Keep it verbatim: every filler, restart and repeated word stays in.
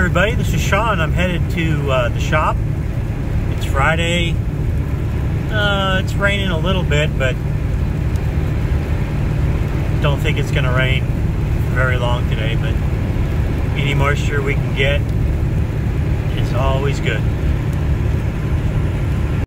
everybody, this is Sean. I'm headed to uh, the shop. It's Friday. Uh, it's raining a little bit, but don't think it's gonna rain very long today, but any moisture we can get is always good.